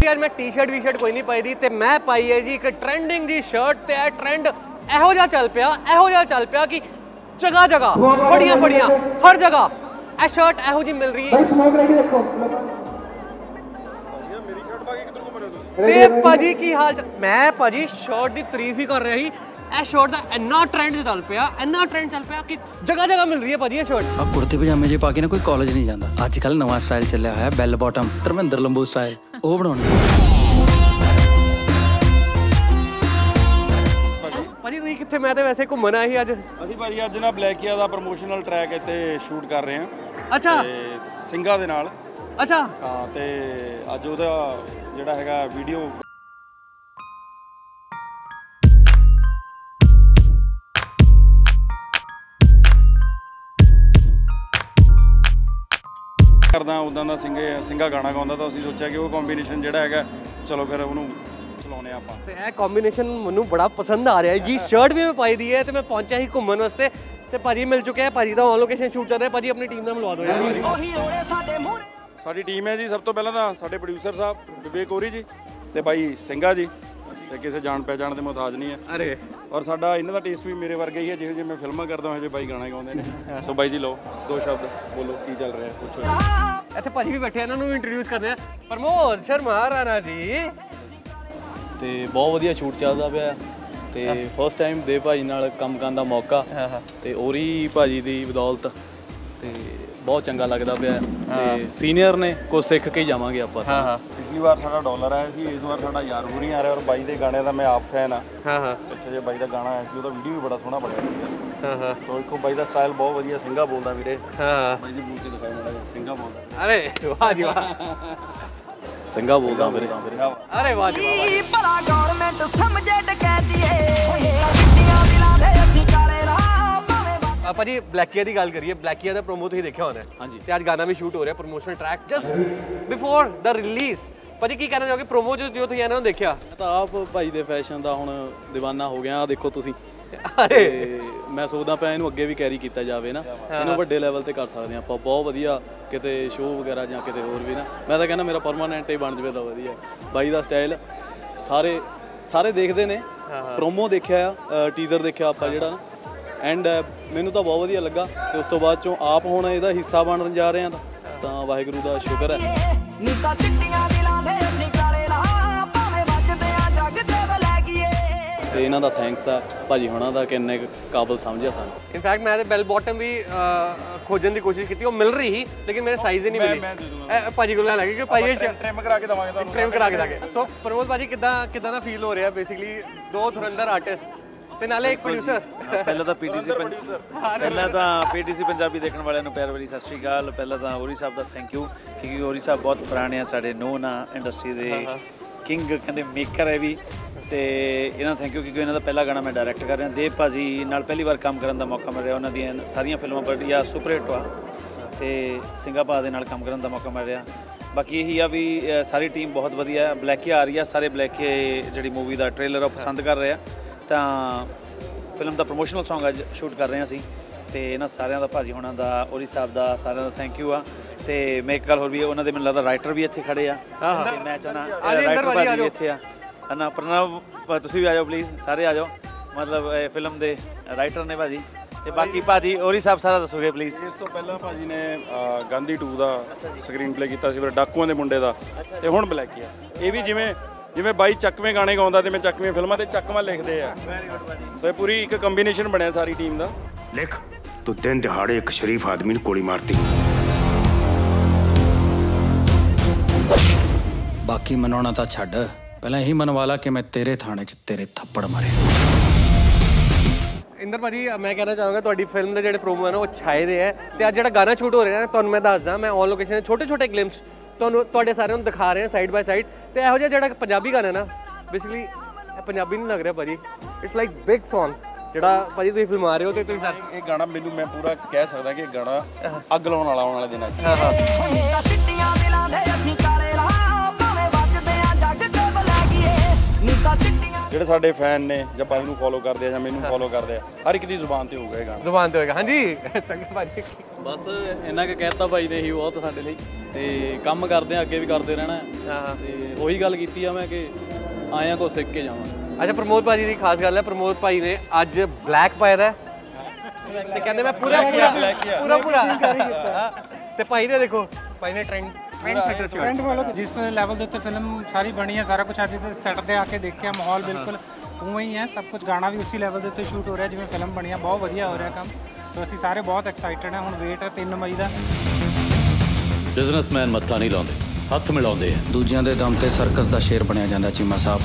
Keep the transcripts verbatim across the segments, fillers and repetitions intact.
ਅੱਜ ਮੈਂ ਟੀ-ਸ਼ਰਟ ਵੀ ਸ਼ਰਟ ਕੋਈ ਨਹੀਂ ਪਾਈ ਦੀ ਤੇ ਮੈਂ ਪਾਈ ਹੈ ਜੀ ਇੱਕ ਟ੍ਰੈਂਡਿੰਗ ਦੀ ਸ਼ਰਟ ਤੇ ਇਹ ਟ੍ਰੈਂਡ ਇਹੋ ਜਿਹਾ ਚੱਲ ਪਿਆ ਇਹੋ ਜਿਹਾ ਚੱਲ ਪਿਆ ਕਿ ਜਗ੍ਹਾ ਜਗ੍ਹਾ ਫੜੀਆਂ ਫੜੀਆਂ ਹਰ ਜਗ੍ਹਾ ਇਹ ਸ਼ਰਟ ਇਹੋ ਜਿਹੀ ਮਿਲ ਰਹੀ ਹੈ। ਤੇ ਭਾਜੀ ਕੀ ਹਾਲ ਮੈਂ ਭਾਜੀ ਸ਼ਰਟ ਦੀ ਤਾਰੀਫ ਹੀ ਕਰ ਰਿਹਾ ਸੀ। ਇਹ ਸ਼ਰਟ ਦਾ ਇੰਨਾ ਟ੍ਰੈਂਡ ਚੱਲ ਪਿਆ ਇੰਨਾ ਟ੍ਰੈਂਡ ਚੱਲ ਪਿਆ ਕਿ ਜਗ੍ਹਾ ਜਗ੍ਹਾ ਮਿਲ ਰਹੀ ਹੈ ਭਾਜੀ ਇਹ ਸ਼ਰਟ। ਆ ਕੁੜਤੇ ਪਜਾਮੇ ਜੇ ਪਾ ਕੇ ਨਾ ਕੋਈ ਕਾਲਜ ਨਹੀਂ ਜਾਂਦਾ। ਅੱਜ ਕੱਲ ਨਵਾਂ ਸਟਾਈਲ ਚੱਲਿਆ ਹੋਇਆ ਬੈਲ ਬਾਟਮ ਧਰਮਿੰਦਰ ਲੰਬੂ ਸਟਾਈਲ ਉਹ ਬਣਾਉਣਾ। ਭਾਜੀ ਤੁਸੀਂ ਕਿੱਥੇ? ਮੈਂ ਤਾਂ ਵੈਸੇ ਘੁੰਮਣ ਆਇਆ ਸੀ ਅੱਜ। ਅਸੀਂ ਭਾਜੀ ਅੱਜ ਨਾ ਬਲੈਕੀਆ ਦਾ ਪ੍ਰਮੋਸ਼ਨਲ ਟਰੈਕ ਇੱਥੇ ਸ਼ੂਟ ਕਰ ਰਹੇ ਹਾਂ। ਅੱਛਾ। ਤੇ ਸਿੰਘਾਂ ਦੇ ਨਾਲ। ਅੱਛਾ। ਹਾਂ ਤੇ ਅੱਜ ਉਹਦਾ ਜਿਹੜਾ ਹੈਗਾ ਵੀਡੀਓ ਕਰਦਾ ਉਦਾਂ ਦਾ ਸਿੰਘੇ ਸਿੰਘਾ ਗਾਣਾ ਗਾਉਂਦਾ ਤਾਂ ਅਸੀਂ ਸੋਚਿਆ ਕਿ ਉਹ ਕੰਬੀਨੇਸ਼ਨ ਜਿਹੜਾ ਹੈਗਾ ਚਲੋ ਫਿਰ ਉਹਨੂੰ ਚਲਾਉਣੇ ਆਪਾਂ। ਤੇ ਇਹ ਕੰਬੀਨੇਸ਼ਨ ਮੈਨੂੰ ਬੜਾ ਪਸੰਦ ਆ ਰਿਹਾ ਜੀ। ਸ਼ਰਟ ਵੀ ਮੈਂ ਪਾਈ ਦੀ ਹੈ ਤੇ ਮੈਂ ਪਹੁੰਚਿਆ ਸੀ ਘੁੰਮਣ ਵਾਸਤੇ ਤੇ ਭਾਜੀ ਮਿਲ ਚੁੱਕਿਆ ਹੈ। ਭਾਜੀ ਦਾ ਔਨ ਲੋਕੇਸ਼ਨ ਸ਼ੂਟ ਚੱਲ ਰਿਹਾ। ਭਾਜੀ ਆਪਣੀ ਟੀਮ ਨਾਲ ਮਿਲਵਾ ਦਿਓ ਯਾਰ। ਸਾਡੀ ਟੀਮ ਹੈ ਜੀ ਸਭ ਤੋਂ ਪਹਿਲਾਂ ਤਾਂ ਸਾਡੇ ਪ੍ਰੋਡਿਊਸਰ ਸਾਹਿਬ ਵਿਵੇਕ ਹੋਰੀ ਜੀ ਤੇ ਬਾਈ ਸਿੰਘਾ ਜੀ ਤੇ ਕਿਸੇ ਜਾਣ ਪਹਿਚਾਣ ਦੇ ਮੁਹਤਾਜ ਨਹੀਂ ਹੈ। ਅਰੇ ਔਰ ਸਾਡਾ ਇਹਨਾਂ ਦਾ ਟੇਸਟ ਵੀ ਮੇਰੇ ਵਰਗਾ ਹੀ ਹੈ ਜਿਹੋ ਜਿਹੇ ਮੈਂ ਫਿਲਮਾਂ ਕਰਦਾ ਹਾਂ ਜੇ ਬਾਈ ਗਾਣਾ ਗਾਉਂਦੇ ਨੇ। ਸੋ ਬਾਈ ਜੀ ਲਓ ਦੋ ਸ਼ਬਦ ਬੋਲੋ ਕੀ ਚੱਲ ਰਿਹਾ ਪੁੱਛੋ। ਇੱਥੇ ਭਾਜੀ ਵੀ ਬੈਠੇ ਇਹਨਾਂ ਨੂੰ ਵੀ ਇੰਟਰੋਡਿਊਸ ਕਰਦੇ ਆ। ਪ੍ਰਮੋਦ ਸ਼ਰਮਾ ਰਾਣਾ ਜੀ ਤੇ ਬਹੁਤ ਵਧੀਆ ਸ਼ੂਟ ਚੱਲਦਾ ਪਿਆ ਤੇ ਫਸਟ ਟਾਈਮ ਦੇ ਭਾਜੀ ਨਾਲ ਕੰਮ ਕਰਨ ਦਾ ਮੌਕਾ ਤੇ ਔਰੀ ਭਾਜੀ ਦੀ ਬਦੌਲਤ ਤੇ ਬਹੁਤ ਚੰਗਾ ਲੱਗਦਾ ਪਿਆ ਤੇ ਸੀਨੀਅਰ ਨੇ ਕੁਝ ਸਿੱਖ ਕੇ ਹੀ ਜਾਵਾਂਗੇ ਆਪਾਂ। ਹਾਂ ਹਾਂ ਪਿਛਲੀ ਵਾਰ ਸਾਡਾ ਡਾਲਰ ਆਇਆ ਸੀ ਇਸ ਵਾਰ ਸਾਡਾ ਯਾਰ ਹੋ ਨਹੀਂ ਆ ਰਿਹਾ ਔਰ ਬਾਈ ਦੇ ਗਾਣੇ ਦਾ ਮੈਂ ਆਪ ਫੈਨ ਆ। ਹਾਂ ਹਾਂ ਪਿੱਛੇ ਜੇ ਬਾਈ ਦਾ ਗਾਣਾ ਆਇਆ ਸੀ ਉਹਦਾ ਵੀਡੀਓ ਵੀ ਬੜਾ ਸੋਹਣਾ ਬਣਿਆ। ਹਾਂ ਹਾਂ ਸੋ ਇੱਕੋ ਬਾਈ ਦਾ ਸਟਾਈਲ ਬਹੁਤ ਵਧੀਆ ਸਿੰਘਾ ਬੋਲਦਾ ਵੀਰੇ। ਹਾਂ ਬਾਈ ਜੀ ਬੋਲ ਕੇ ਦਿਖਾਓ ਮਾੜਾ ਸਿੰਘਾ ਬੋਲਦਾ। ਅਰੇ ਵਾਹ ਜੀ ਵਾਹ ਸਿੰਘਾ ਬੋਲਦਾ ਵੀਰੇ। ਅਰੇ ਵਾਹ ਜੀ ਵਾਹ ਭਲਾ ਗਵਰਨਮੈਂਟ ਸਮਝੇ ਡਕੈਤੀਏ ਚਿੱਟੀਆਂ ਦਿਲਾਂ ਦੇ ਅਸੀਂ ਕਾਲੇ ਰਾਹ ਭਾਵੇਂ। ਭਾਜੀ ਬਲੈਕੀਆ ਦੀ ਗੱਲ ਕਰੀਏ। ਬਲੈਕੀਆ ਦਾ ਪ੍ਰੋਮੋ ਤੁਸੀਂ ਦੇਖਿਆ ਹੋਣਾ। ਹਾਂਜੀ। ਤੇ ਅੱਜ ਗਾਣਾ ਵੀ ਸ਼ੂਟ ਹੋ ਰਿਹਾ ਪ੍ਰੋਮੋਸ਼ਨਲ ਟਰੈਕ ਜਸਟ ਬਿਫੋਰ ਦਾ ਰਿਲੀਜ਼। ਭਾਜੀ ਕੀ ਕਹਿਣਾ ਚਾਹੋਗੇ ਪ੍ਰੋਮੋ ਜੋ ਤੁਸੀਂ ਇਹਨਾਂ ਨੂੰ ਦੇਖਿਆ? ਤਾਂ ਆਪ ਭਾਈ ਦੇ ਫੈਸ਼ਨ ਦਾ ਹੁਣ دیਵਾਨਾ ਹੋ ਗਿਆ। ਆ ਦੇਖੋ ਤੁਸੀਂ। ਅਰੇ ਮੈਂ ਸੋਚਦਾ ਪਿਆ ਇਹਨੂੰ ਅੱਗੇ ਵੀ ਕੈਰੀ ਕੀਤਾ ਜਾਵੇ ਨਾ ਇਹਨੂੰ ਵੱਡੇ ਲੈਵਲ ਤੇ ਕਰ ਸਕਦੇ ਆਪਾਂ ਬਹੁਤ ਵਧੀਆ ਕਿਤੇ ਸ਼ੋਅ ਵਗੈਰਾ ਜਾਂ ਕਿਤੇ ਹੋਰ ਵੀ ਨਾ। ਮੈਂ ਤਾਂ ਕਹਿੰਦਾ ਮੇਰਾ ਪਰਮਾਨੈਂਟ ਹੀ ਬਣ ਜਾਵੇ ਤਾਂ ਵਧੀਆ। ਬਾਈ ਦਾ ਸਟਾਈਲ ਸਾਰੇ ਸਾਰੇ ਦੇਖਦੇ ਨੇ। ਪ੍ਰੋਮੋ ਦੇਖਿਆ ਆ ਟੀਜ਼ਰ ਦੇਖਿਆ ਆਪਾਂ ਜਿਹੜਾ ਐਂਡ ਮੈਨੂੰ ਤਾਂ ਬਹੁਤ ਵਧੀਆ ਲੱਗਾ ਤੇ ਉਸ ਤੋਂ ਬਾਅਦ ਚੋਂ ਆਪ ਹੁਣ ਇਹਦਾ ਹਿੱਸਾ ਬਣਨ ਜਾ ਰਹੇ ਆ ਤਾਂ ਵਾਹਿਗੁਰੂ ਦਾ ਸ਼ੁਕਰ ਹੈ। ਨੀਤਾ ਚਿੱਟੀਆਂ ਦਿਲਾਂ ਦੇ ਅਸੀਂ ਕਾਲੇ ਰਾਹ ਭਾਵੇਂ ਵੱਜਦੇ ਆ ਜੱਗ ਤੇ ਬਲੈਕੀਏ ਤੇ ਇਹਨਾਂ ਦਾ ਥੈਂਕਸ ਆ ਭਾਜੀ ਹੁਣਾਂ ਦਾ ਕਿ ਇੰਨੇ ਕਾਬਲ ਸਮਝਿਆ ਸਾਨੂੰ। ਇਨਫੈਕਟ ਮੈਂ ਤੇ ਬੈਲ ਬਾਟਮ ਵੀ ਖੋਜਣ ਦੀ ਕੋਸ਼ਿਸ਼ ਕੀਤੀ ਉਹ ਮਿਲ ਰਹੀ ਸੀ ਲੇਕਿਨ ਮੇਰੇ ਸਾਈਜ਼ ਹੀ ਨਹੀਂ ਮਿਲੀ। ਭਾਜੀ ਕੋਲ ਲੱਗੀ ਕਿ ਭਾਈ ਟ੍ਰਿਮ ਕਰਾ ਕੇ ਦਵਾਂਗੇ ਤੁਹਾਨੂੰ। ਟ੍ਰਿਮ ਕਰਾ ਕੇ ਦਾਂਗੇ। ਸੋ ਪ੍ਰਮੋਦ ਭਾਜੀ ਕਿੱਦਾਂ ਕਿੱਦਾਂ ਦਾ ਫੀਲ ਹੋ ਰਿਹਾ? ਬੇਸਿਕਲੀ ਦੋ ਧੁਰੰਦਰ ਆਰਟਿਸਟ ਤੇ ਨਾਲੇ ਇੱਕ ਪ੍ਰੋਡਿਊਸਰ। ਪਹਿਲਾਂ ਤਾਂ ਪੀਟੀਸੀ ਪਹਿਲਾਂ ਤਾਂ ਪੀਟੀਸੀ ਪੰਜਾਬੀ ਦੇਖਣ ਵਾਲਿਆਂ ਨੂੰ ਪਿਆਰ ਭਰੀ ਸਤਿ ਸ਼੍ਰੀ ਅਕਾਲ। ਪਹਿਲਾਂ ਤਾਂ ਔਰੀ ਸਾਹਿਬ ਦਾ ਥੈਂਕ ਯੂ ਕਿਉਂਕਿ ਔਰੀ ਸਾਹਿਬ ਬਹੁਤ ਪੁਰਾਣੇ ਆ ਸਾਡੇ ਨੋਨ ਆ ਇੰਡਸਟਰੀ ਦੇ ਕਿੰਗ ਕਹਿੰਦੇ ਮੇਕਰ ਹੈ ਵੀ ਤੇ ਇਹਨਾਂ ਥੈਂਕ ਯੂ ਕਿਉਂਕਿ ਇਹਨਾਂ ਦਾ ਪਹਿਲਾ ਗਾਣਾ ਮੈਂ ਡਾਇਰੈਕਟ ਕਰ ਰਿਹਾ। ਦੇਵ ਭਾਜੀ ਨਾਲ ਪਹਿਲੀ ਵਾਰ ਕੰਮ ਕਰਨ ਦਾ ਮੌਕਾ ਮਿਲ ਰਿਹਾ। ਉਹਨਾਂ ਦੀਆਂ ਸਾਰੀਆਂ ਫਿਲਮਾਂ ਬੜੀਆਂ ਸੁਪਰ ਹਿੱਟ ਆ ਤੇ ਸਿੰਘਾ ਭਾ ਦੇ ਨਾਲ ਕੰਮ ਕਰਨ ਦਾ ਮੌਕਾ ਮਿਲ ਰਿਹਾ। ਬਾਕੀ ਇਹੀ ਆ ਵੀ ਸਾਰੀ ਟੀਮ ਬਹੁਤ ਵਧੀਆ। ਬਲੈਕੀਆ ਆ ਰਹੀ ਆ ਸਾਰੇ ਬਲੈਕੀਆ ਜਿਹੜੀ ਮੂਵੀ ਦਾ ਟ੍ਰੇਲਰ ਉਹ ਪਸੰਦ ਕਰ ਰਹੇ ਆ ਤਾਂ ਫਿਲਮ ਦਾ ਪ੍ਰਮੋਸ਼ਨਲ ਸੌਂਗ ਅੱਜ ਸ਼ੂਟ ਕਰ ਰਹੇ ਹਾਂ ਅਸੀਂ ਤੇ ਇਹਨਾਂ ਸਾਰਿਆਂ ਦਾ ਭਾਜੀ ਹੋਣਾ ਦਾ ਔਰੀ ਸਾਹਿਬ ਦਾ ਸਾਰਿਆਂ ਦਾ ਥੈਂਕ ਯੂ ਆ। ਤੇ ਮੈਂ ਇੱਕ ਗੱਲ ਹੋਰ ਵੀ ਉਹਨਾਂ ਦੇ ਮੈਨੂੰ ਲੱਗਦਾ ਰਾਈਟਰ ਵੀ ਇੱਥੇ ਖੜੇ ਆ ਤੇ ਮੈਂ ਚਾਹਨਾ ਰਾਈਟਰ ਭਾਜੀ ਵੀ ਇੱਥੇ ਆ ਹਨਾ। ਪ੍ਰਣਵ ਤੁਸੀਂ ਵੀ ਆ ਜਾਓ ਪਲੀਜ਼ ਸਾਰੇ ਆ ਜਾਓ ਮਤਲਬ ਫਿਲਮ ਦੇ ਰਾਈਟਰ ਨੇ ਭਾਜੀ ਤੇ ਬਾਕੀ ਭਾਜੀ ਔਰੀ ਸਾਹਿਬ ਸਾਰਾ ਦੱਸੋਗੇ ਪਲੀਜ਼। ਇਸ ਤੋਂ ਪਹਿਲਾਂ ਭਾਜੀ ਨੇ ਗਾਂਧੀ ਟੂ ਦਾ ਸਕਰੀਨ ਪਲੇ ਕੀਤਾ ਸੀ ਫਿਰ ਡਾਕੂਆਂ ਦੇ ਮੁੰਡੇ ਦਾ ਤੇ ਹੁਣ ਬਲੈਕੀਆ। ਇਹ ਵੀ ਜਿਵੇਂ ਜਿਵੇਂ ਬਾਈ ਚੱਕਵੇਂ ਗਾਣੇ ਗਾਉਂਦਾ ਤੇ ਮੈਂ ਚੱਕਵੇਂ ਫਿਲਮਾਂ ਤੇ ਚੱਕਵਾਂ ਲਿਖਦੇ ਆ। ਸੋ ਇਹ ਪੂਰੀ ਇੱਕ ਕੰਬੀਨੇਸ਼ਨ ਬਣਿਆ ਸਾਰੀ ਟੀਮ ਦਾ। ਲਿਖ ਤੂੰ ਦਿਨ ਦਿਹਾੜੇ ਇੱਕ ਸ਼ਰੀਫ ਆਦਮੀ ਨੂੰ ਗੋਲੀ ਮਾਰਤੀ। ਬਾਕੀ ਮਨਾਉਣਾ ਤਾਂ ਛੱਡ ਪਹਿਲਾਂ ਇਹੀ ਮਨਵਾ ਲਾ ਕਿ ਮੈਂ ਤੇਰੇ ਥਾਣੇ 'ਚ ਤੇਰੇ ਥੱਪੜ ਮਾਰੇ। ਇੰਦਰ ਭਾਜੀ ਮੈਂ ਕਹਿਣਾ ਚਾਹਾਂਗਾ ਤੁਹਾਡੀ ਫਿਲਮ ਦੇ ਜਿਹੜੇ ਪ੍ਰੋਮੋ ਹੈ ਨਾ ਉਹ ਛਾਏ ਰਹੇ ਹੈ ਤੇ ਅੱਜ ਜਿਹੜਾ ਗਾਣਾ ਸ਼ੂਟ ਹੋ ਰਿਹਾ ਤੁਹਾਨੂੰ ਮੈਂ ਦੱਸਦਾ ਮੈਂ ਔਨ ਲੋਕੇਸ਼ਨ ਛੋਟੇ ਛੋਟੇ ਗਲਿੰਪਸ ਤੁਹਾਨੂੰ ਤੁਹਾਡੇ ਸਾਰਿਆਂ ਨੂੰ ਦਿਖਾ ਰਹੇ ਹਾਂ ਸਾਈਡ ਬਾਈ ਸਾਈਡ। ਤੇ ਇਹੋ ਜਿਹਾ ਜਿਹੜਾ ਪੰਜਾਬੀ ਗਾਣਾ ਨਾ ਬੇਸਿਕਲੀ ਇਹ ਪੰਜਾਬੀ ਨਹੀਂ ਲੱਗ ਰਿਹਾ ਭਾਜੀ। ਇਟਸ ਲਾਈਕ ਬਿਗ ਸੌਂਗ ਜਿਹੜਾ ਭਾਜੀ ਤੁਸੀਂ ਫਿਲਮਾ ਰਹੇ ਹੋ ਤੇ ਤੁਸੀਂ ਇਹ ਗਾਣਾ ਮੈਨੂੰ ਮੈਂ ਪੂਰਾ ਕਹਿ ਸਕਦਾ ਕਿ ਇਹ ਗਾਣਾ ਅੱਗ ਲਾਉਣ ਵਾਲਾ ਆਉਣ ਵਾਲੇ ਦਿਨਾਂ 'ਚ। ਹਾਂ ਹਾਂ ਚਿੱਟੀਆਂ ਦਿਲਾਂ ਦੇ ਅਸੀਂ ਕਾਲੇ ਰਾਹ ਭਾਵੇਂ ਵੱਜਦੇ ਆ ਜੱਗ ਤੇ ਬਲੈਕੀਏ ਨੀਤਾ ਚਿੱਟੀਆਂ ਜਿਹੜੇ ਸਾਡੇ ਫੈਨ ਨੇ ਜਾਂ ਬਾਈ ਨੂੰ ਫੋਲੋ ਕਰਦੇ ਆ ਜਾਂ ਮੈਨੂੰ ਫੋਲੋ ਕਰਦੇ ਆ, ਹਰ ਇੱਕ ਦੀ ਜ਼ੁਬਾਨ ਤੇ ਹੋਊਗਾ ਇਹ ਗਾਣਾ। ਜ਼ੁਬਾਨ ਤੇ ਹੋਏਗਾ। ਹਾਂਜੀ ਚੰਗਾ ਭਾਜੀ। ਬਸ ਇੰਨਾ ਕੁ ਕਹਿਤਾ ਬਾਈ ਨੇ ਹੀ ਬਹੁਤ ਸਾਡੇ ਲਈ, ਤੇ ਕੰਮ ਕਰਦੇ ਆ ਅੱਗੇ ਵੀ ਕਰਦੇ ਰਹਿਣਾ। ਹਾਂ ਤੇ ਉਹੀ ਗੱਲ ਕੀਤੀ ਆ ਮੈਂ ਕਿ ਆਇਆ ਕੋ ਸਿੱਖ ਕੇ ਜਾਵਾਂ। ਅੱਛਾ ਪ੍ਰਮੋਦ ਭਾਜੀ ਦੀ ਖਾਸ ਗੱਲ ਹੈ, ਪ੍ਰਮੋਦ ਭਾਈ ਨੇ ਅੱਜ ਬਲੈਕ ਪਾਇਆ ਦਾ ਤੇ ਕਹਿੰਦੇ ਮੈਂ ਪੂਰਾ ਪੂਰਾ ਪੂਰਾ ਪੂਰਾ ਤੇ ਭਾਈ ਦੇ ਦੇਖੋ ਭਾਈ ਨੇ ਟ੍ਰੈਂਡ ਟ੍ਰੈਂਡ ਵਾਲਾ ਜਿਸ ਲੈਵਲ ਦੇ ਉੱਤੇ ਫਿਲਮ ਸਾਰੀ ਬਣੀ ਹੈ, ਸਾਰਾ ਕੁਝ ਅੱਜ ਸੈੱਟ ਤੇ ਆ ਕੇ ਦੇਖਿਆ, ਮਾਹੌਲ ਬਿਲਕੁਲ ਉਵੇਂ ਹੀ ਹੈ ਸਭ ਕੁਝ। ਗਾਣਾ ਵੀ ਉਸੇ ਲੈਵਲ ਦੇ ਉੱਤੇ ਸ਼ੂਟ ਹੋ ਰਿਹਾ ਜਿਵੇਂ ਫਿਲਮ ਬਣੀ ਹੈ, ਬਹੁਤ ਵਧੀਆ ਹੋ ਰਿਹਾ ਕੰਮ। ਸੋ ਅਸੀਂ ਸਾਰੇ ਬਹੁਤ ਐਕਸਾਈਟਡ ਹਾਂ। ਹੁਣ ਵੇਟ ਹੈ ਤਿੰਨ ਮਈ ਦਾ। ਬਿਜ਼ਨਸਮੈਨ ਮੱਥਾ ਨਹੀਂ ਲਾਉਂਦੇ, ਹੱਥ ਮਿਲਾਉਂਦੇ ਆ। ਦੂਜਿਆਂ ਦੇ ਦਮ ਤੇ ਸਰਕਸ ਦਾ ਸ਼ੇਰ ਬਣਿਆ ਜਾਂਦਾ ਚੀਮਾ ਸਾਹਿਬ,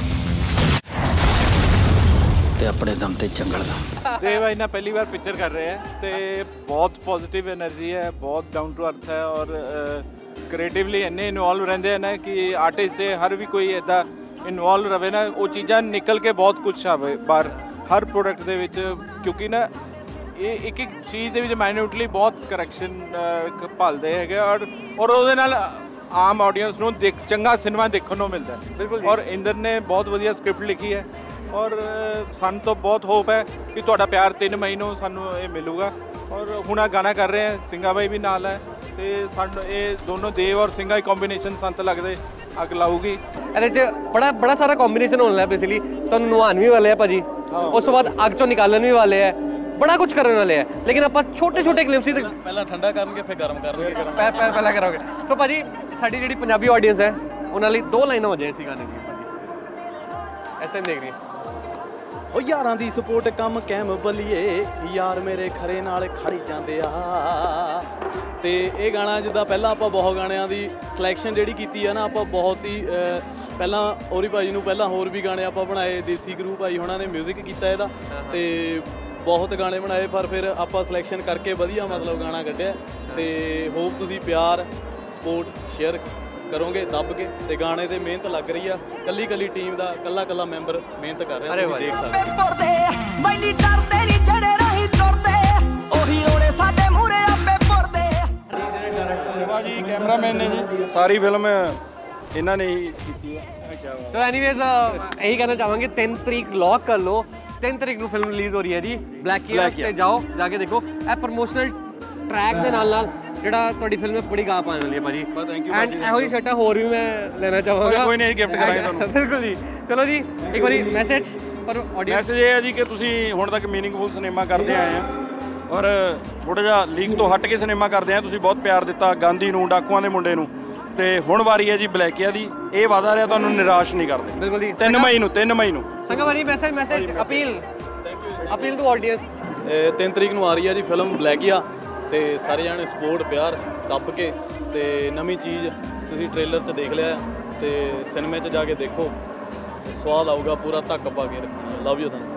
ਤੇ ਆਪਣੇ ਦਮ ਤੇ ਜੰਗਲ ਦਾ। ਦੇਵ ਭਾਈ ਨਾਲ ਪਹਿਲੀ ਵਾਰ ਪਿਕਚਰ ਕਰ ਰਹੇ हैं ਤੇ ਬਹੁਤ ਪੋਜ਼ਿਟਿਵ એનર્ਜੀ ਹੈ, ਬਹੁਤ ਡਾਊਨ ਟੂ ਅਰਥ ਹੈ ਔਰ ਕ੍ਰੀਏਟਿਵਲੀ ਇੰਨੇ ਇਨਵੋਲਵ ਰਹਿੰਦੇ ਆ ਨਾ ਕਿ ਆਰਟਿਸਟ ਸੇ ਹਰ ਵੀ ਕੋਈ ਇੱਦਾਂ ਇਨਵੋਲਵ ਰਵੇ ਨਾ, ਉਹ ਚੀਜ਼ਾਂ ਨਿਕਲ ਕੇ ਬਹੁਤ ਕੁਛ ਆਵੇ ਬਾਹਰ ਹਰ ਪ੍ਰੋਡਕਟ ਦੇ ਵਿੱਚ। ਕਿਉਂਕਿ ਨਾ ਇਹ ਇੱਕ ਇੱਕ ਚੀਜ਼ ਦੇ ਵਿੱਚ ਮਾਈਨਿਊਟਲੀ ਬਹੁਤ ਕਰੈਕਸ਼ਨ ਭਾਲਦੇ ਹੈਗੇ ਔਰ ਔਰ ਉਹਦੇ ਨਾਲ ਆਮ ਆਡੀਅנס ਨੂੰ ਦੇਖ ਚੰਗਾ ਸਿਨੇਮਾ ਦੇਖਣ ਨੂੰ ਮਿਲਦਾ ਬਿਲਕੁਲ। ਔਰ ਇੰਦਰ ਨੇ ਬਹੁਤ ਵਧੀਆ ਸਕ੍ਰਿਪਟ ਲਿਖੀ ਹੈ ਔਰ ਸਾਨੂੰ ਤਾਂ ਬਹੁਤ ਹੋਪ ਹੈ ਕਿ ਤੁਹਾਡਾ ਪਿਆਰ ਤਿੰਨ ਮਈ ਨੂੰ ਸਾਨੂੰ ਇਹ ਮਿਲੂਗਾ। ਔਰ ਹੁਣ ਆ ਗਾਣਾ ਕਰ ਰਹੇ ਹਾਂ, ਸਿੰਘਾ ਬਾਈ ਵੀ ਨਾਲ ਹੈ ਤੇ ਸਾਨੂੰ ਇਹ ਦੋਨੋਂ ਦੇਵ ਔਰ ਸਿੰਘਾ ਦੀ ਕੰਬੀਨੇਸ਼ਨ ਸੰਤ ਲੱਗਦੇ ਅੱਗ ਲਾਊਗੀ। ਇਹਦੇ 'ਚ ਬੜਾ ਬੜਾ ਸਾਰਾ ਕੰਬੀਨੇਸ਼ਨ ਹੋਣ ਲੱਗਾ। ਬੇਸਿਕਲੀ ਤੁਹਾਨੂੰ ਨਵਾਉਣ ਵੀ ਵਾਲੇ ਆ ਭਾਜੀ, ਉਸ ਤੋਂ ਬਾਅਦ ਅੱਗ ਚੋਂ ਨਿਕਾਲਣ ਵੀ ਵਾਲੇ ਆ, ਬੜਾ ਕੁਝ ਕਰਨ ਵਾਲੇ ਆ। ਲੇਕਿਨ ਆਪਾਂ ਛੋਟੇ ਛੋਟੇ ਗਲਿੰਪਸ ਹੀ ਪਹਿਲਾਂ ਠੰਡਾ ਕਰਨਗੇ ਫਿਰ ਗਰਮ ਕਰਨਗੇ। ਪਹਿਲਾਂ ਕਰਾਂਗੇ। ਸੋ ਭਾਜੀ ਸਾਡੀ ਜਿਹੜੀ ਪੰਜਾਬੀ ਆਡੀਅנס ਹੈ ਉਹਨਾਂ ਲਈ ਦੋ ਲਾਈਨਾਂ ਹੋ ਜਾਏ ਇਸ ਗਾਣੇ ਦੀ ਭਾਜੀ, ਇਸ ਟਾਈਮ ਦੇਖ ਰਹੀ ਹੈ। ਉਹ ਯਾਰਾਂ ਦੀ ਸਪੋਰਟ ਕੰਮ ਕੈਮ ਬਲੀਏ, ਯਾਰ ਮੇਰੇ ਖਰੇ ਨਾਲ ਖੜੀ ਜਾਂਦੇ ਆ। ਤੇ ਇਹ ਗਾਣਾ ਜਿੱਦਾਂ ਪਹਿਲਾਂ ਆਪਾਂ ਬਹੁਤ ਗਾਣਿਆਂ ਦੀ ਸਿਲੈਕਸ਼ਨ ਜਿਹੜੀ ਕੀਤੀ ਆ ਨਾ, ਆਪਾਂ ਬਹੁਤ ਹੀ ਪਹਿਲਾਂ ਔਰੀ ਭਾਜੀ ਨੂੰ ਪਹਿਲਾਂ ਹੋਰ ਵੀ ਗਾਣੇ ਆਪਾਂ ਬਣਾਏ, ਦੇਸੀ ਗੁਰੂ ਭਾਈ ਹੋਣਾ ਨੇ ਮਿਊਜ਼ਿਕ ਕੀਤਾ ਇਹਦਾ, ਤੇ ਬਹੁਤ ਗਾਣੇ ਬਣਾਏ, ਪਰ ਫਿਰ ਆਪਾਂ ਸਿਲੈਕਸ਼ਨ ਕਰਕੇ ਵਧੀਆ ਮਤਲਬ ਗਾਣਾ ਕੱਢਿਆ। ਤੇ ਹੋਪ ਤੁਸੀਂ ਪਿਆਰ ਸਪੋਰਟ ਸ਼ੇਅਰ ਕਰੋਗੇ ਦੱਬ ਕੇ। ਤੇ ਗਾਣੇ ਤੇ ਮਿਹਨਤ ਲੱਗ ਰਹੀ ਆ, ਕੱਲੀ ਕੱਲੀ ਟੀਮ ਦਾ ਕੱਲਾ ਕੱਲਾ ਮੈਂਬਰ ਮਿਹਨਤ ਕਰ ਰਿਹਾ, ਤੁਸੀਂ ਦੇਖ ਸਕਦੇ ਹੋ। ਬੈਲੀ ਡਰਦੇ ਨਹੀਂ ਜਿਹੜੇ ਰਾਹੀਂ ਤੁਰਦੇ, ਉਹੀ ਰੋਣੇ ਸਾਡੇ ਮੂਹਰੇ ਆਪੇ ਪੁਰਦੇ। ਸ਼ਿਵਾ ਜੀ ਕੈਮਰਾਮੈਨ ਨੇ ਜੀ, ਸਾਰੀ ਫਿਲਮ ਇਹਨਾਂ ਨੇ ਹੀ ਕੀਤੀ ਹੈ। ਚਲੋ ਐਨੀਵੇਜ਼ ਇਹੀ ਕਹਿਣਾ ਚਾਹਾਂਗੇ ਤਿੰਨ ਤਰੀਕ ਲੌਕ ਕਰ ਲਓ। ਤਿੰਨ ਤਰੀਕ ਨੂੰ ਫਿਲਮ ਰਿਲੀਜ਼ ਹੋ ਰਹੀ ਹੈ ਜੀ ਬਲੈਕੀਆ, ਤੇ ਜਾਓ ਜਾ ਕੇ ਦੇਖੋ। ਇਹ ਪ੍ਰਮੋਸ਼ਨਲ ਟਰੈਕ ਦੇ ਨਾਲ ਨਾਲ ਜਿਹੜਾ ਤੁਹਾਡੀ ਫਿਲਮ ਵਿੱਚ ਬੜੀ ਗਾ ਪਾਉਣ ਵਾਲੀ ਹੈ ਭਾਜੀ। ਐਂਡ ਇਹੋ ਜਿਹੀ ਸ਼ਰਟਾਂ ਹੋਰ ਵੀ ਮੈਂ ਲੈਣਾ ਚਾਹਾਂਗਾ। ਕੋਈ ਨਹੀਂ, ਗਿਫਟ ਕਰਾਂਗੇ ਤੁਹਾਨੂੰ। ਬਿਲਕੁਲ ਜੀ। ਚਲੋ ਜੀ ਇੱਕ ਵਾਰੀ ਮੈਸੇਜ ਪਰ ਆਡੀਅנס। ਮੈਸੇਜ ਇਹ ਹੈ ਜੀ ਕਿ ਤੁਸੀਂ ਹੁਣ ਤੱਕ ਮੀਨਿੰਗਫੁਲ ਸਿਨੇਮਾ ਕਰਦੇ ਆਏ ਆ ਔਰ ਥੋੜਾ ਜਿਹਾ ਲੀਕ ਤੋਂ ਹਟ ਕੇ ਸਿਨੇਮਾ ਕਰਦੇ ਆ। ਤੁਸੀਂ ਬਹੁਤ ਪਿਆਰ ਦਿੱਤਾ ਗਾਂਧੀ ਨੂੰ, ਡਾਕੂਆਂ ਦੇ ਮੁੰਡੇ ਨੂੰ, ਤੇ ਹੁਣ ਵਾਰੀ ਹੈ ਜੀ ਬਲੈਕੀਆ ਦੀ। ਇਹ ਵਾਦਾ ਰਿਹਾ ਤੁਹਾਨੂੰ ਨਿਰਾਸ਼ ਨਹੀਂ ਕਰਦੇ। ਬਿਲਕੁਲ ਜੀ। ਤਿੰਨ ਮਈ ਨੂੰ ਤਿੰਨ ਮਈ ਨੂੰ ਸੰਗਾ ਵਾਰੀ message message appeal appeal to audience. ਤਿੰਨ ਤਰੀਕ ਨੂੰ ਆ ਰਹੀ ਹੈ ਜੀ ਫਿਲਮ ਬਲੈਕੀਆ, ਤੇ ਸਾਰੇ ਜਾਣੇ ਸਪੋਰਟ ਪਿਆਰ ਦੱਬ ਕੇ। ਤੇ ਨਵੀਂ ਚੀਜ਼ ਤੁਸੀਂ ਟ੍ਰੇਲਰ 'ਚ ਦੇਖ ਲਿਆ ਤੇ ਸਿਨੇਮੇ 'ਚ ਜਾ ਕੇ ਦੇਖੋ, ਸਵਾਦ ਆਊਗਾ, ਪੂਰਾ ਧੱਕ ਪਾ ਕੇ ਰੱਖਣਾ। ਲਵ ਯੂ ਤੁਹਾਨੂੰ।